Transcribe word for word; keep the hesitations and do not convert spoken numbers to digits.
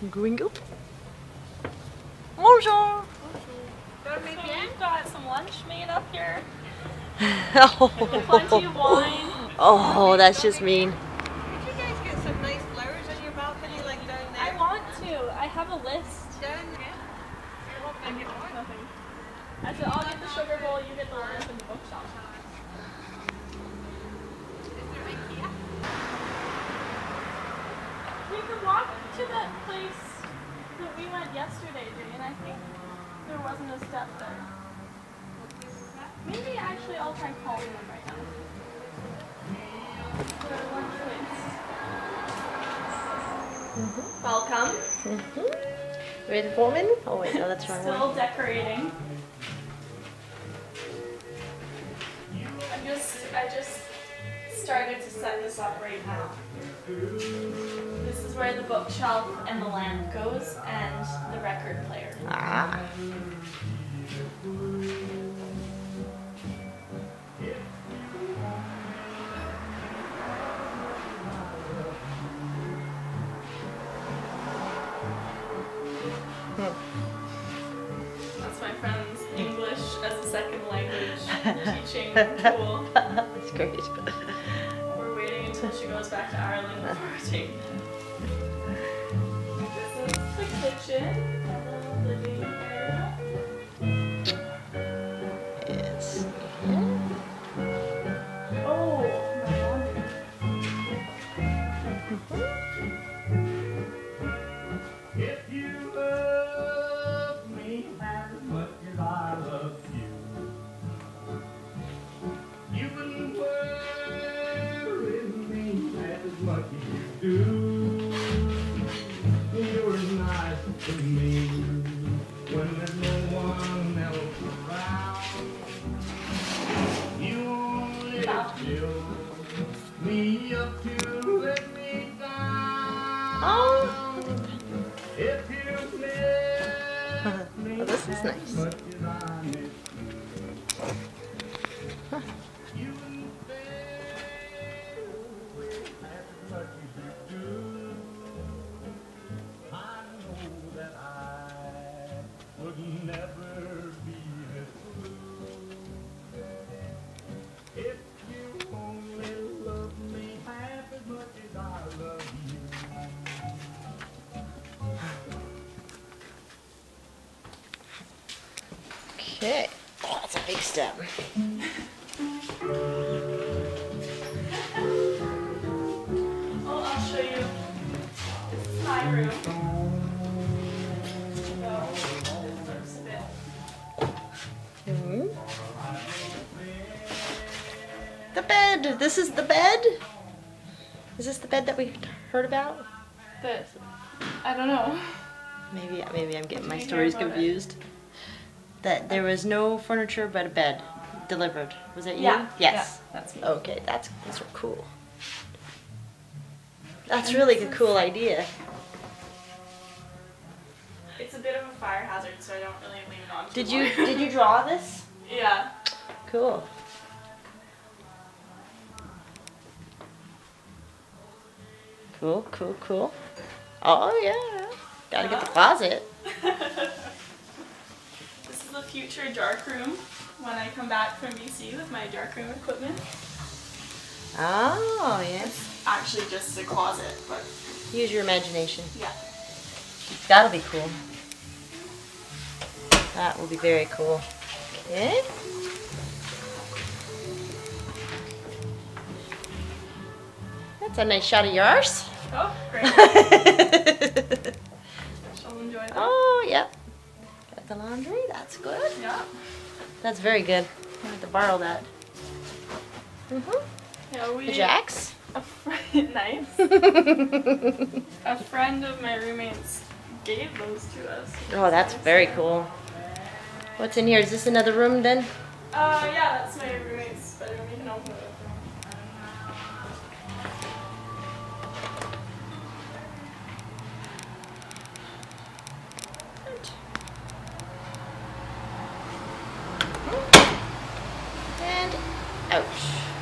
Gringo. Bonjour. So we've got some lunch made up here. Oh. Plenty of wine. Oh, that's just mean. Did you guys get some nice flowers on your balcony like down there? I want to. I have a list. Down there? I get nothing. I said I'll get the sugar bowl, you get the lamp and the bookshelf. We could walk to that place that we went yesterday, Jane. I think there wasn't a step there. Maybe actually I'll try calling them right now. For lunch place. Welcome. Mm-hmm. Ready for me? Oh wait, no, that's wrong. Still decorating. I'm just, I just started to set this up right now. This is where the bookshelf and the lamp goes, and the record player. Ah. That's my friend's English as a second language teaching tool. That's great. We're waiting until she goes back to Ireland before we take them. This is the kitchen and the living area. Yes. Oh, my laundry. If you love me as much as I love you, you wouldn't worry me as much as you do. You're as nice to me when there's no one else around. You only fill me up to let me down. Oh. If you miss me Oh, this is as nice. much as I miss you, you wouldn't feel as much as you do. I know that I would never be this blue if you only loved me half as much as I love you. Okay. Oh, that's a big step. Oh, I'll show you. This is my room. So, first bit. Hmm. The bed. This is the bed. Is this the bed that we heard about? This. I don't know. Maybe, maybe I'm getting my Did you stories hear about it? confused. That there was no furniture but a bed delivered. Was that you? Yeah. Yes. Yeah, that's me. Okay, that's that's cool. That's really a cool idea. It's a bit of a fire hazard, so I don't really leave it on. too Did you long. did you draw this? Yeah. Cool. Cool, cool, cool. Oh yeah. Gotta get the closet. This is the future dark room when I come back from B C with my dark room equipment. Oh yes. It's actually just a closet, but Use your imagination. yeah. That'll be cool. That will be very cool. Okay. That's a nice shot of yours. Oh, great. She'll enjoy that. Oh, yep. Got the laundry. That's good. Yeah. That's very good. I have to borrow that. Mm-hmm. Yeah, we. The Jacks. A friend, nice. A friend of my roommates gave those to us. Oh, that's very cool. What's in here? Is this another room then? Uh, yeah, that's my roommate's bedroom. You can open it. And ouch.